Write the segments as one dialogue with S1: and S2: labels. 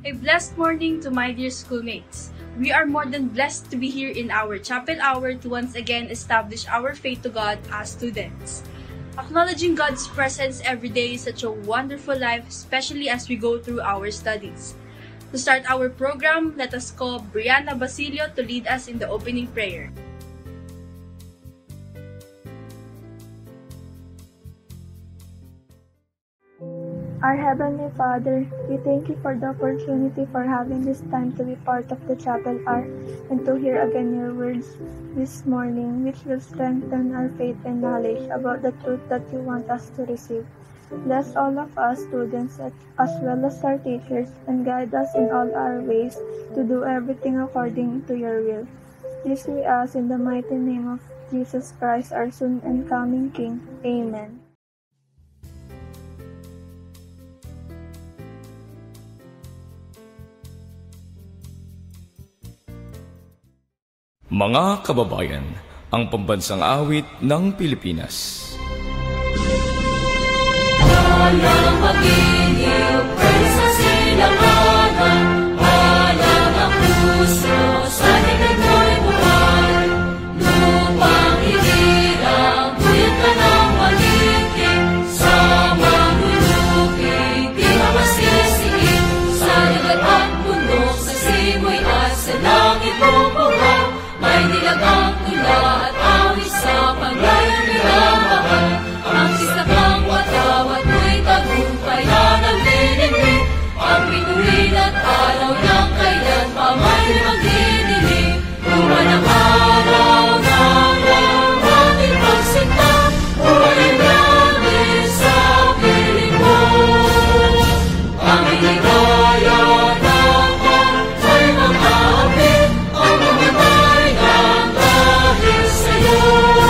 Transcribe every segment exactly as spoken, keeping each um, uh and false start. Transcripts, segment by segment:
S1: A blessed morning to my dear schoolmates. We are more than blessed to be here in our chapel hour to once again establish our faith to God as students. Acknowledging God's presence every day is such a wonderful life, especially as we go through our studies. To start our program, let us call Brianna Basilio to lead us in the opening prayer.
S2: Our Heavenly Father, we thank you for the opportunity for having this time to be part of the chapel hour and to hear again your words this morning, which will strengthen our faith and knowledge about the truth that you want us to receive. Bless all of us students as well as our teachers and guide us in all our ways to do everything according to your will. This we ask in the mighty name of Jesus Christ, our soon and coming King. Amen.
S3: Mga kababayan, ang pambansang awit ng Pilipinas.
S4: Walang magiliw, sa silanganan, walang ang puso, sa likod mo'y buwan. Lupang hirang, tuyot ka ng maliging, sa manunukig, di mamasisiin. Sa dagat at bundok, sa simoy at sa langit bubuhang, may nilagang tula at awis sa panglayo nilang mahal. Ang sisakang watawat mo'y tagumpay na naglilingling. Ang bituin at araw ng kailan pa may magdidilim. Buwan ang araw ng ating pagsinta, buhay namin sa piling mo. Ang hiligaya ng ay mag-aapit, ang mamatay ng dahil sa'yo.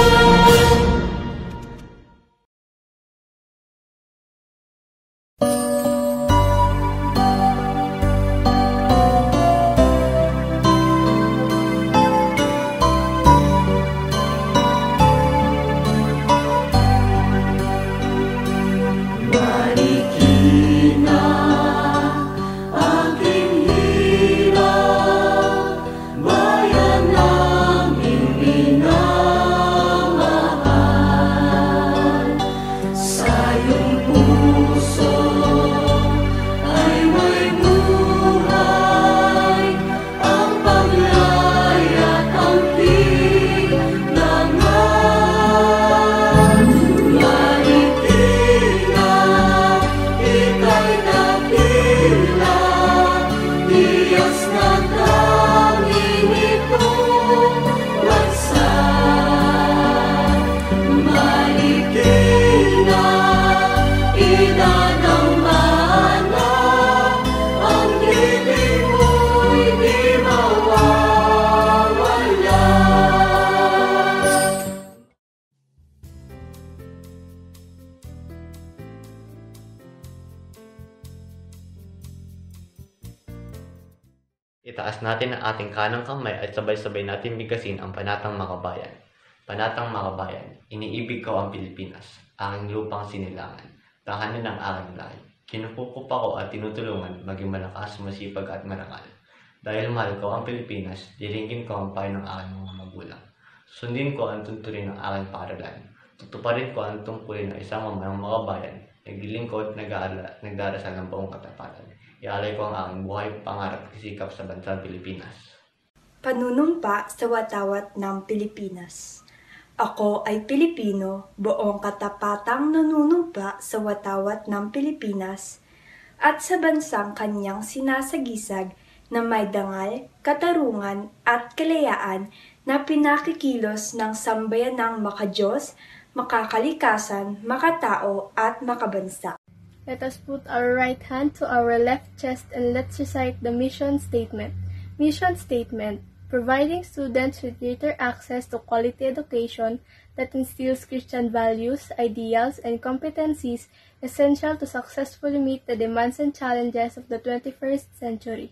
S5: Itaas natin ang ating kanang kamay at sabay-sabay natin bigasin ang Panatang Makabayan. Panatang Makabayan, iniibig ko ang Pilipinas, aking lupang sinilangan, tahanan ng aking lahi. Kinukukup ako at tinutulungan maging malakas, masipag at marangal. Dahil mahal ko ang Pilipinas, diringgin ko ang payo ng aking mga magulang. Sundin ko ang tuntunin ng aking paaralan. Tutuparin ko ang tungkulin ng isang mamayang makabayan, naglilingkod, nagdarasal ng buong katapatan. Ialay ko ang aking buhay, pangarap at sikap sa bansang Pilipinas.
S6: Panunumpa sa watawat ng Pilipinas. Ako ay Pilipino, buong katapatang nanunumpa sa watawat ng Pilipinas at sa bansang kanyang sinasagisag na may dangal, katarungan at kalayaan na pinakikilos ng sambayanang makadiyos, makakalikasan, makatao at makabansa.
S7: Let us put our right hand to our left chest and let's recite the mission statement. Mission statement: providing students with greater access to quality education that instills Christian values, ideals, and competencies essential to successfully meet the demands and challenges of the twenty-first century.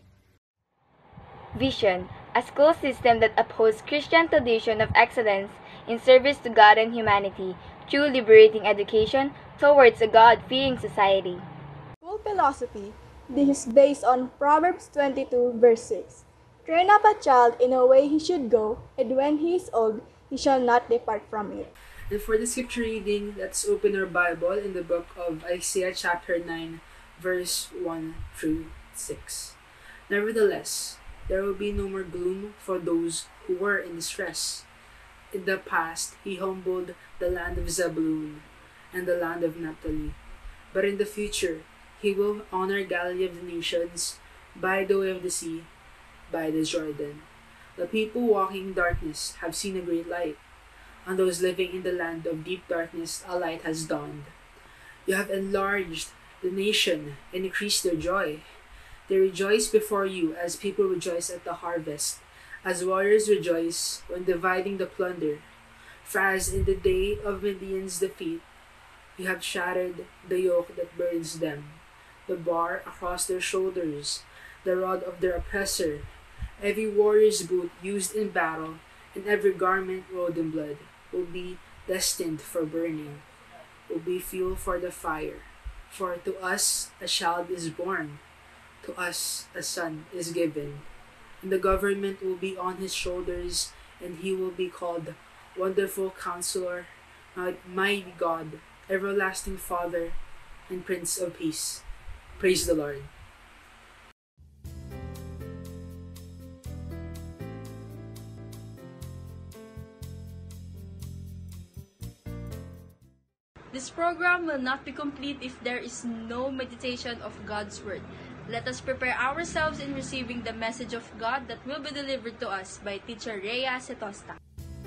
S8: Vision: a school system that upholds Christian tradition of excellence in service to God and humanity through liberating education towards a God-fearing society.
S9: School philosophy:
S7: This is based on Proverbs twenty-two, verse six. Train up a child in a way he should go, and when he is old, he shall not depart from it.
S9: And for the scripture reading, let's open our Bible in the book of Isaiah chapter nine, verse one through six. Nevertheless, there will be no more gloom for those who were in distress. In the past, he humbled the land of Zebulun and the land of Naphtali. But in the future, he will honor Galilee of the nations, by the way of the sea, by the Jordan. The people walking in darkness have seen a great light. On those living in the land of deep darkness, a light has dawned. You have enlarged the nation and increased their joy. They rejoice before you as people rejoice at the harvest, as warriors rejoice when dividing the plunder. For as in the day of Midian's defeat, you have shattered the yoke that burns them, the bar across their shoulders, the rod of their oppressor, every warrior's boot used in battle, and every garment rolled in blood will be destined for burning, will be fuel for the fire. For to us a child is born, to us a son is given, and the government will be on his shoulders, and he will be called Wonderful Counselor, Mighty God, Everlasting Father, and Prince of Peace. Praise the Lord.
S1: This program will not be complete if there is no meditation of God's Word. Let us prepare ourselves in receiving the message of God that will be delivered to us by Teacher Rhea Setosta.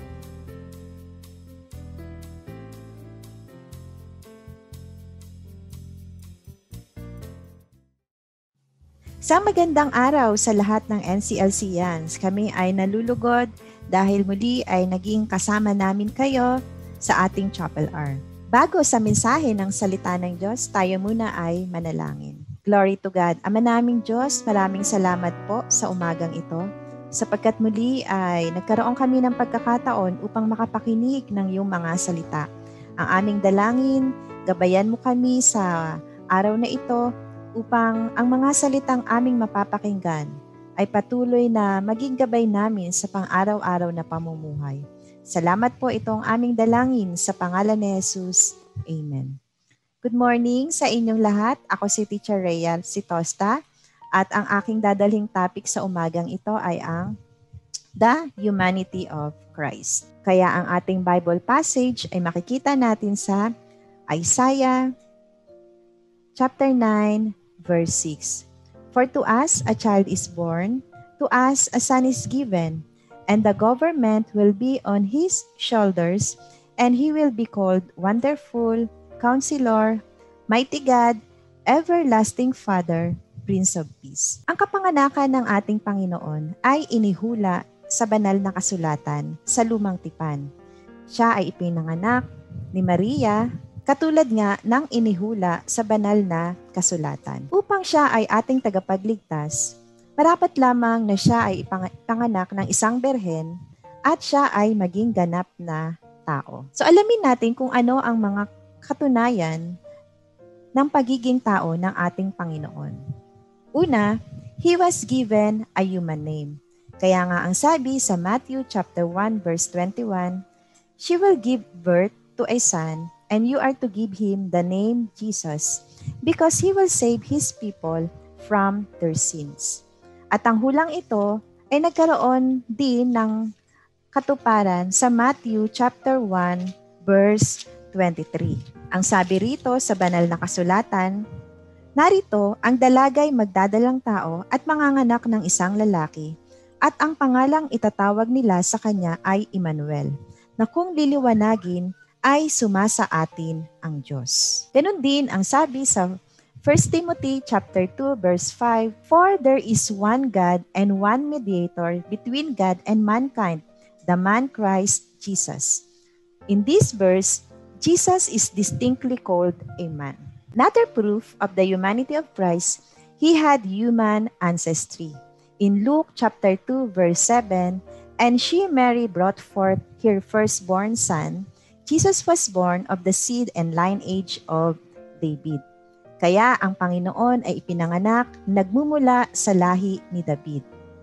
S10: Isang magandang araw sa lahat ng N C L C Yans. Kami ay nalulugod dahil muli ay naging kasama namin kayo sa ating Chapel Hour. Bago sa mensahe ng salita ng Diyos, tayo muna ay manalangin. Glory to God. Ama naming Diyos, maraming salamat po sa umagang ito, sapagkat muli ay nagkaroon kami ng pagkakataon upang makapakinig ng iyong mga salita. Ang aming dalangin, gabayan mo kami sa araw na ito upang ang mga salitang aming mapapakinggan ay patuloy na maging gabay namin sa pang-araw-araw na pamumuhay. Salamat po, itong aming dalangin sa pangalan ni Jesus. Amen. Good morning sa inyong lahat. Ako si Teacher Rhea Setosta at ang aking dadalhing topic sa umagang ito ay ang The Humanity of Christ. Kaya ang ating Bible passage ay makikita natin sa Isaiah chapter nine, verse six. For to us a child is born, to us a son is given, and the government will be on his shoulders, and he will be called Wonderful, Counselor, Mighty God, Everlasting Father, Prince of Peace. Ang kapanganakan ng ating Panginoon ay inihula sa banal na kasulatan sa Lumang Tipan. Siya ay ipinanganak ni Maria, katulad nga ng inihula sa banal na kasulatan. Upang siya ay ating tagapagligtas, marapat lamang na siya ay ipanganak ng isang berhen at siya ay maging ganap na tao. So alamin natin kung ano ang mga katunayan ng pagiging tao ng ating Panginoon. Una, He was given a human name. Kaya nga ang sabi sa Matthew chapter one verse twenty-one, she will give birth to a son, and you are to give him the name Jesus, because he will save his people from their sins. At ang hulang ito ay nagkaroon din ng katuparan sa Matthew chapter one verse twenty-three. Ang sabi rito sa banal na kasulatan, narito ang dalagay magdadalang tao at manganganak ng isang lalaki, at ang pangalang itatawag nila sa kanya ay Emmanuel, na kung liliwanagin ay sumasa atin ang Diyos. Ganun din ang sabi sa First Timothy chapter two verse five, for there is one God and one mediator between God and mankind, the man Christ Jesus. In this verse, Jesus is distinctly called a man. Another proof of the humanity of Christ, he had human ancestry. In Luke chapter two verse seven, and she Mary brought forth her firstborn son, Jesus was born of the seed and lineage of David. Kaya ang Panginoon ay ipinanganak, nagmumula sa lahi ni David.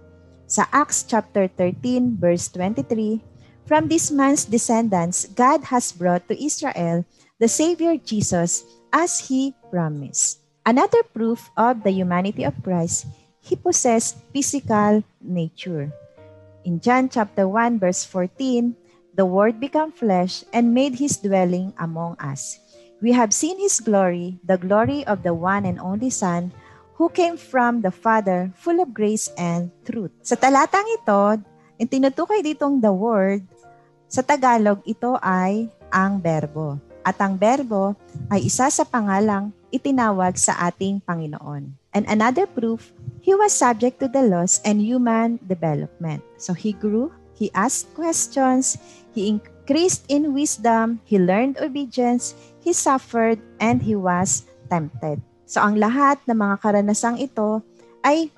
S10: Sa Acts chapter thirteen, verse twenty-three, from this man's descendants, God has brought to Israel the Savior Jesus as He promised. Another proof of the humanity of Christ, He possessed physical nature. In John chapter one, verse fourteen, the Word became flesh and made His dwelling among us. We have seen His glory, the glory of the one and only Son, who came from the Father, full of grace and truth. Sa talatang ito, yung tinutukoy ditong the Word, sa Tagalog, ito ay ang berbo. At ang berbo ay isa sa pangalang itinawag sa ating Panginoon. And another proof, He was subject to the laws and human development. So He grew, He asked questions, He increased in wisdom, He learned obedience, He suffered, and He was tempted. So ang lahat ng mga karanasang ito ay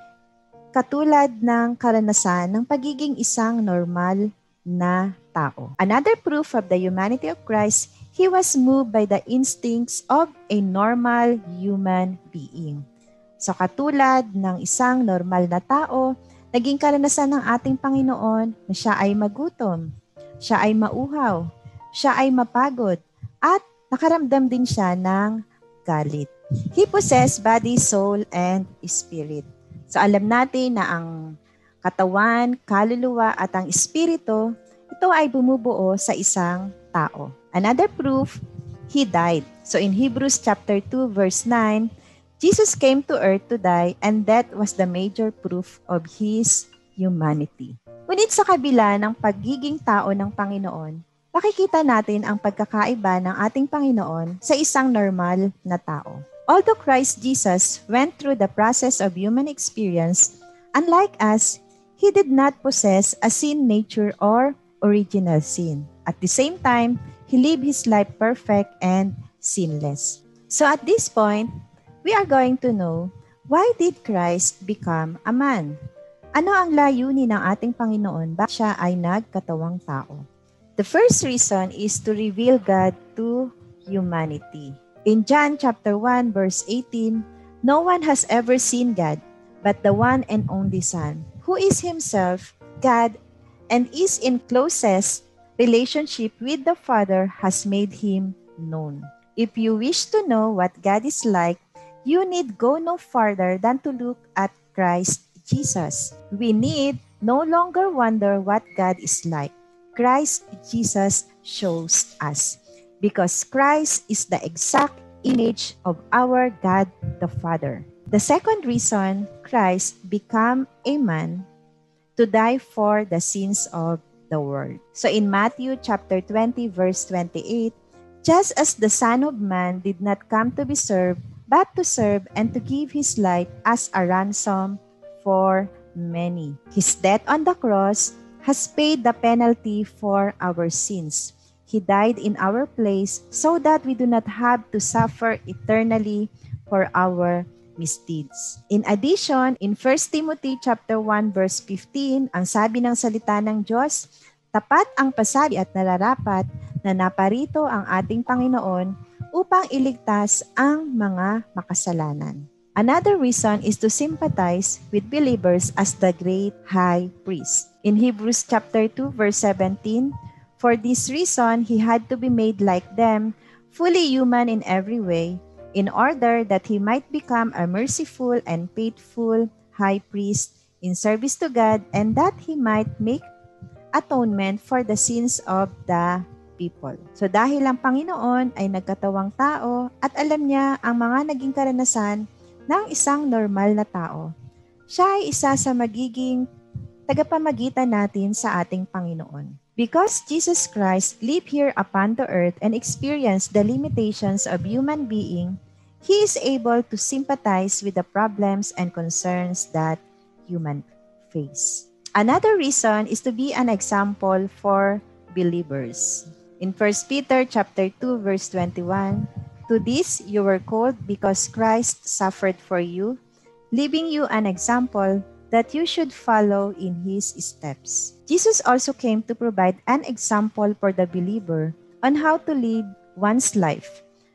S10: katulad ng karanasan ng pagiging isang normal na tao. Another proof of the humanity of Christ, He was moved by the instincts of a normal human being. So katulad ng isang normal na tao, naging karanasan ng ating Panginoon na siya ay magutom, siya ay mauhaw, siya ay mapagod, at nakaramdam din siya ng galit. He possessed body, soul, and spirit. So alam natin na ang katawan, kaluluwa, at ang espiritu, ito ay bumubuo sa isang tao. Another proof, He died. So in Hebrews chapter two, verse nine, Jesus came to earth to die, and that was the major proof of His humanity. Ngunit sa kabila ng pagiging tao ng Panginoon, makikita natin ang pagkakaiba ng ating Panginoon sa isang normal na tao. Although Christ Jesus went through the process of human experience, unlike us, He did not possess a sin nature or original sin. At the same time, He lived His life perfect and sinless. So at this point, we are going to know, why did Christ become a man? Ano ang layunin ng ating Panginoon bakit siya ay nagkatawang tao? The first reason is to reveal God to humanity. In John chapter one, verse eighteen, no one has ever seen God, but the one and only Son, who is Himself God and is in closest relationship with the Father, has made Him known. If you wish to know what God is like, you need go no farther than to look at Christ Jesus. We need no longer wonder what God is like. Christ Jesus shows us, because Christ is the exact image of our God the Father. The second reason Christ became a man, to die for the sins of the world. So in Matthew chapter twenty, verse twenty-eight, just as the Son of Man did not come to be served, but to serve and to give His life as a ransom for many. His death on the cross has paid the penalty for our sins. He died in our place so that we do not have to suffer eternally for our misdeeds. In addition, in First Timothy chapter one, verse fifteen, ang sabi ng salita ng Diyos, tapat ang pasabi at nararapat na naparito ang ating Panginoon upang iligtas ang mga makasalanan. Another reason is to sympathize with believers as the great high priest. In Hebrews chapter two, verse seventeen, for this reason he had to be made like them, fully human in every way, in order that he might become a merciful and faithful high priest in service to God, and that he might make atonement for the sins of the people. So dahil ang Panginoon ay nagkatawang tao at alam niya ang mga naging karanasan ng isang normal na tao, siya ay isa sa magiging tagapamagitan natin sa ating Panginoon. Because Jesus Christ lived here upon the earth and experienced the limitations of human being, He is able to sympathize with the problems and concerns that human face. Another reason is to be an example for believers. In First Peter chapter two, verse twenty-one, to this you were called because Christ suffered for you, leaving you an example that you should follow in His steps. Jesus also came to provide an example for the believer on how to live one's life,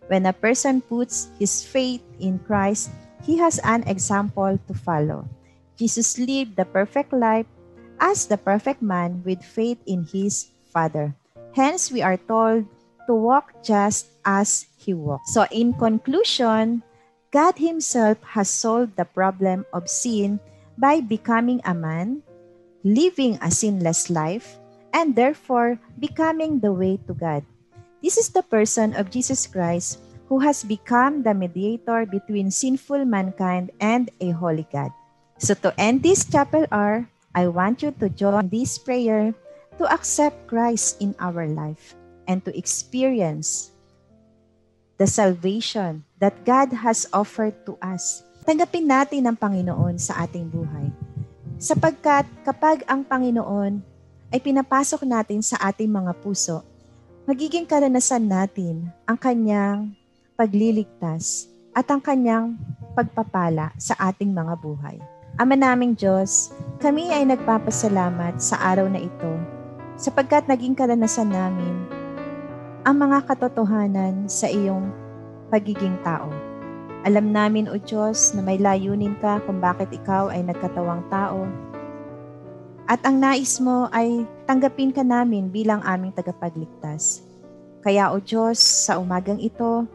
S10: When a person puts his faith in Christ, he has an example to follow. Jesus lived the perfect life as the perfect man with faith in his Father. Hence, we are told to walk just as he walked. So in conclusion, God himself has solved the problem of sin by becoming a man, living a sinless life, and therefore becoming the way to God. This is the person of Jesus Christ who has become the mediator between sinful mankind and a holy God. So to end this chapel hour, I want you to join this prayer to accept Christ in our life and to experience the salvation that God has offered to us. Tanggapin natin ang Panginoon sa ating buhay. Sapagkat kapag ang Panginoon ay pinapasok natin sa ating mga puso, magiging karanasan natin ang kanyang pagliligtas at ang kanyang pagpapala sa ating mga buhay. Ama naming Diyos, kami ay nagpapasalamat sa araw na ito sapagkat naging karanasan namin ang mga katotohanan sa iyong pagiging tao. Alam namin, O Diyos, na may layunin ka kung bakit ikaw ay nagkatawang tao. At ang nais mo ay tanggapin ka namin bilang aming tagapagligtas. Kaya, O Diyos, sa umagang ito,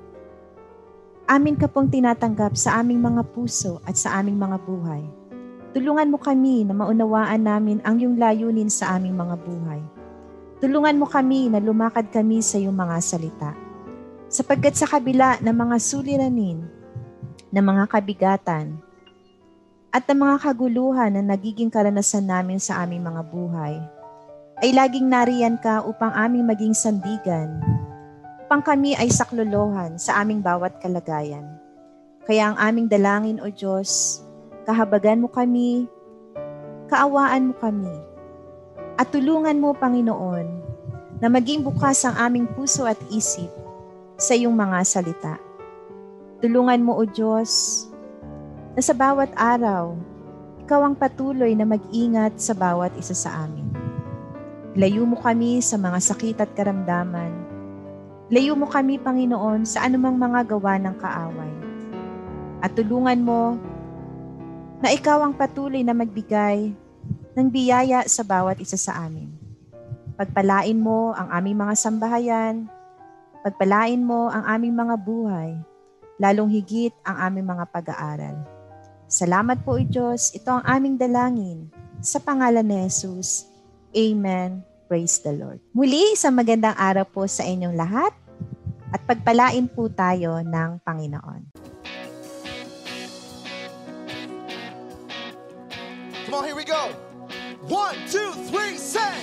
S10: amin ka pong tinatanggap sa aming mga puso at sa aming mga buhay. Tulungan mo kami na maunawaan namin ang iyong layunin sa aming mga buhay. Tulungan mo kami na lumakad kami sa iyong mga salita. Sapagkat sa kabila ng mga suliranin, ng mga kabigatan, at ng mga kaguluhan na nagiging karanasan namin sa aming mga buhay, ay laging nariyan ka upang aming maging sandigan, upang kami ay saklolohan sa aming bawat kalagayan. Kaya ang aming dalangin, O Diyos, kahabagan mo kami, kaawaan mo kami, at tulungan mo, Panginoon, na maging bukas ang aming puso at isip sa iyong mga salita. Tulungan mo, O Diyos, na sa bawat araw, ikaw ang patuloy na mag-ingat sa bawat isa sa amin. Layo mo kami sa mga sakit at karamdaman. Layo mo kami, Panginoon, sa anumang mga gawa ng kaaway. At tulungan mo na ikaw ang patuloy na magbigay ng biyaya sa bawat isa sa amin. Pagpalain mo ang aming mga sambahayan, pagpalain mo ang aming mga buhay, lalong higit ang aming mga pag-aaral. Salamat po, O Diyos, ito ang aming dalangin. Sa pangalan ni Jesus, Amen. Praise the Lord. Muli, isang magandang araw po sa inyong lahat at pagpalain po tayo ng Panginoon.
S11: Come on, here we go. One, two, three, sing.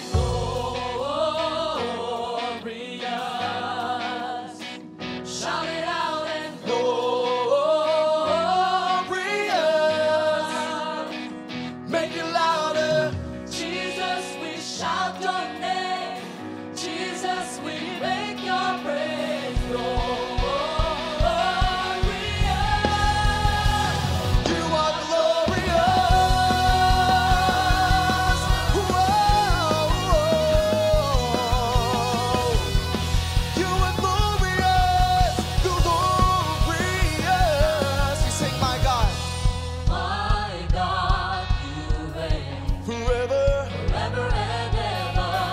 S11: Glorious. Shout it out and glorious. Make it louder. Jesus, we shout your name. Jesus, we make your praise. Glorious. You are glorious. You are glorious, glorious. We sing, my God,
S4: My God, you reign
S11: forever,
S4: forever and ever.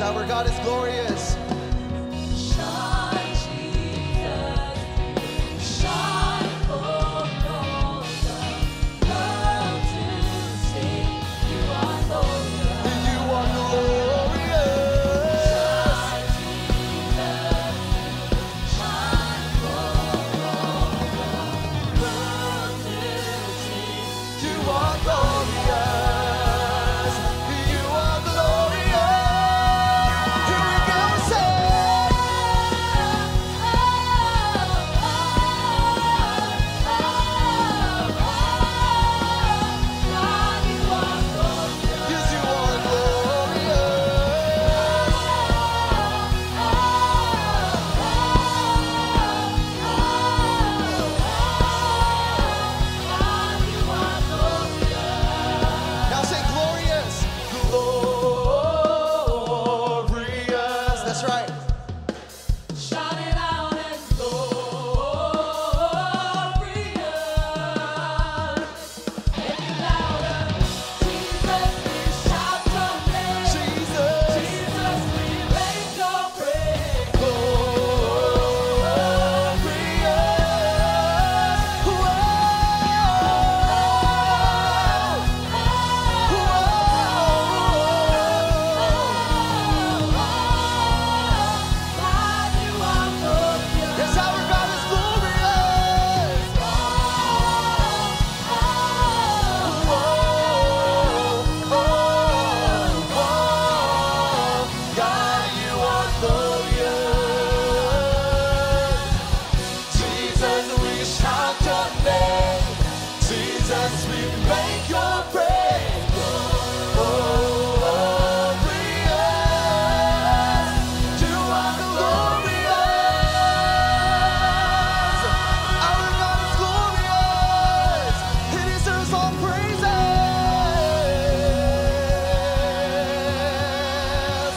S11: our God is glorious.
S4: Shine, Jesus, shine for all the world to see. You are glorious.
S11: You are glorious.
S4: Shine, Jesus, shine for all the world to see.
S11: You are glorious. You are glorious. Here we go, say. Yes, you are glorious. Now say glorious. Glorious. That's right.
S4: Shout it out and glorious. Make it louder. Jesus, we shout your name.
S11: Jesus.
S4: Jesus, we make your praise.
S11: Yes, our God is glorious. God, you are glorious. Jesus, we shout your name. Jesus, we make your praise. Glorious. You are glorious. Our God is glorious. He deserves all praises.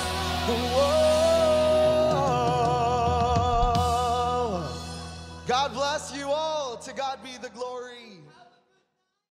S11: Whoa. God bless you all. To God be the glory.